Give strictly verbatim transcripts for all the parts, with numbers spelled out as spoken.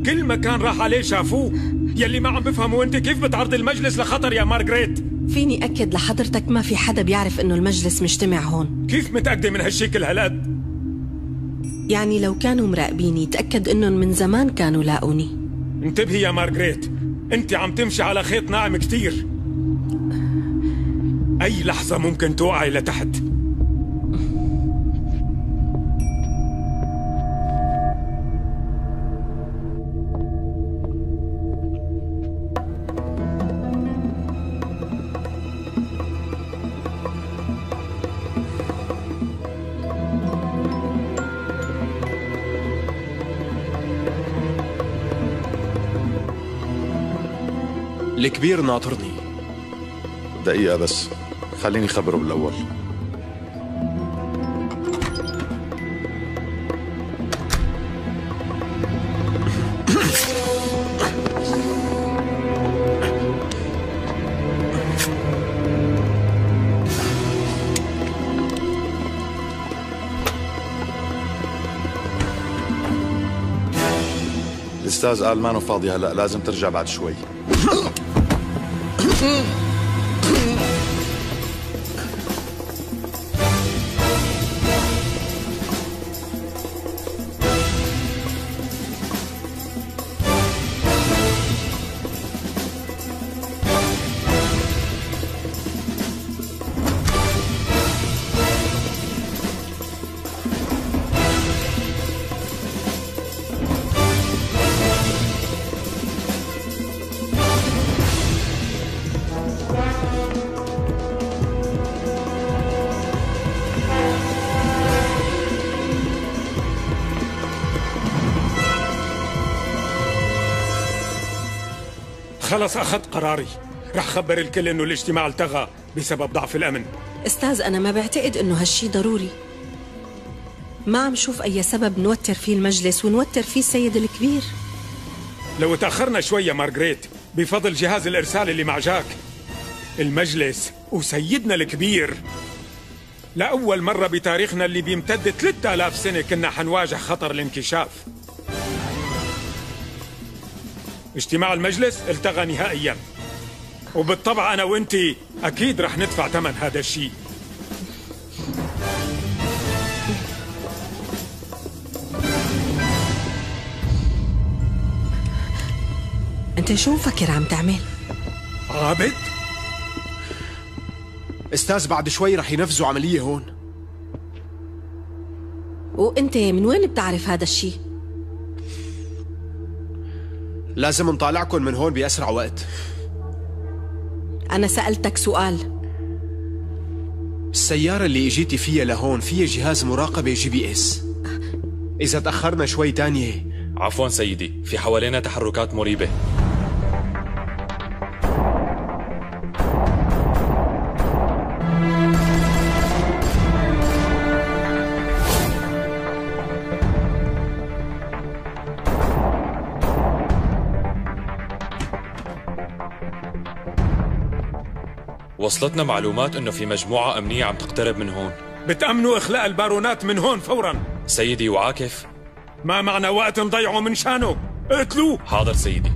كل مكان راح عليه شافوه. يلي ما عم بفهموا انت كيف بتعرض المجلس لخطر يا مارغريت؟ فيني أكد لحضرتك ما في حدا بيعرف إنه المجلس مجتمع هون. كيف متأكدة من هالشكل هالقد؟ يعني لو كانوا مراقبيني تأكد إنهم من زمان كانوا لاقوني. انتبهي يا مارغريت، انت عم تمشي على خيط ناعم كتير. أي لحظة ممكن توقعي لتحت. الكبير ناطرني. دقيقة بس، خليني خبره بالأول. الأستاذ قال مانو فاضي هلأ، لازم ترجع بعد شوي. خلص أخذت قراري، رح خبر الكل إنه الاجتماع التغى بسبب ضعف الأمن. أستاذ أنا ما بعتقد إنه هالشي ضروري. ما عم شوف أي سبب نوتر فيه المجلس ونوتر فيه السيد الكبير. لو تأخرنا شوية مارغريت بفضل جهاز الإرسال اللي مع جاك، المجلس وسيدنا الكبير لأول مرة بتاريخنا اللي بيمتد ثلاثة آلاف سنة كنا حنواجه خطر الانكشاف. اجتماع المجلس التغى نهائيا، وبالطبع أنا وإنتي أكيد رح ندفع ثمن هذا الشيء. أنت شو مفكر عم تعمل؟ عابد؟ استاذ بعد شوي رح ينفذوا عملية هون. وأنت من وين بتعرف هذا الشيء؟ لازم نطالعكم من هون بأسرع وقت. أنا سألتك سؤال. السيارة اللي اجيتي فيها لهون فيها جهاز مراقبة جي بي اس. إذا تأخرنا شوي تانية. عفوا سيدي، في حوالينا تحركات مريبة. وصلتنا معلومات انه في مجموعة امنية عم تقترب من هون. بتأمنوا اخلاء البارونات من هون فورا. سيدي وعاكف ما معنا وقت نضيعه من شانه، اقتلوه. حاضر سيدي.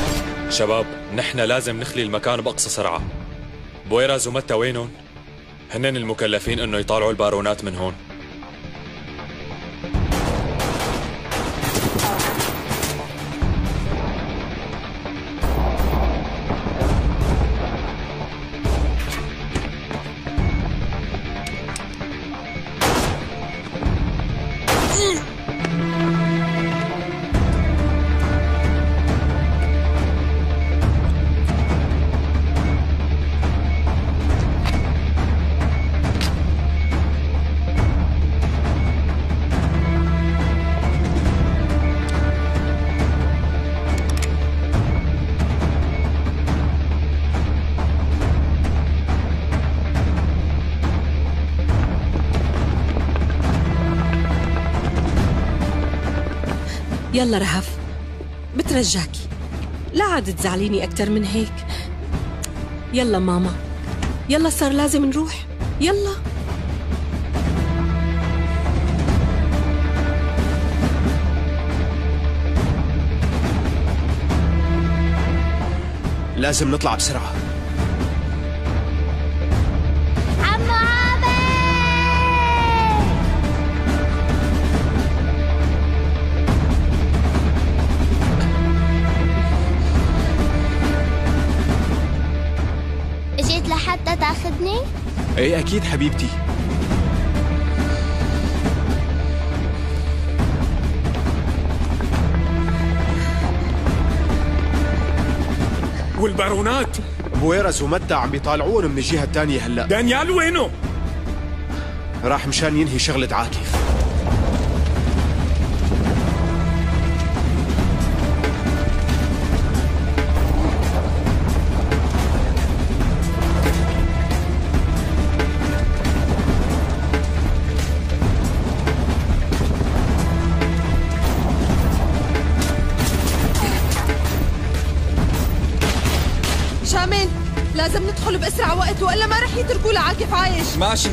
شباب، نحن لازم نخلي المكان بأقصى سرعة. بويراز ومتى وينهم؟ هنن المكلفين انه يطالعوا البارونات من هون. يلا رهف، بترجاكي لا عاد تزعليني أكتر من هيك. يلا ماما، يلا صار لازم نروح، يلا. لازم نطلع بسرعة. اجيت لحتى تاخذني؟ ايه اكيد حبيبتي. والبارونات بويرز ومتع عم بيطالعون من الجهة الثانية هلا. دانيال وينه؟ راح مشان ينهي شغلة عاكف. شامل، لازم ندخل بأسرع وقت وإلا ما رح يتركوا لعاكف عايش. ماشي.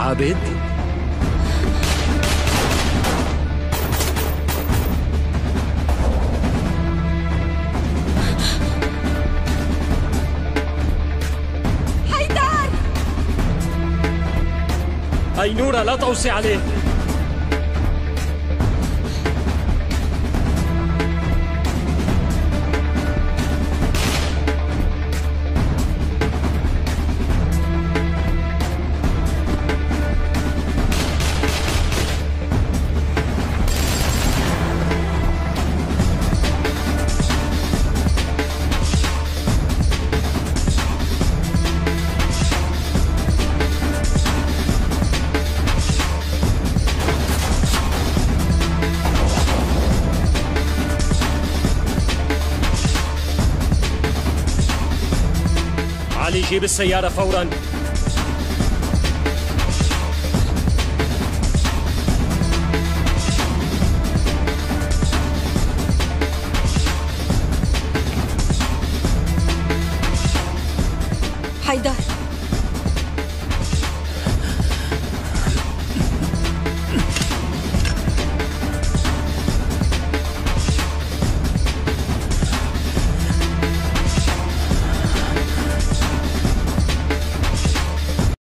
عابد؟ حيدر! أي نورة لا توصي عليه. علي جيب السيارة فوراً. حيدر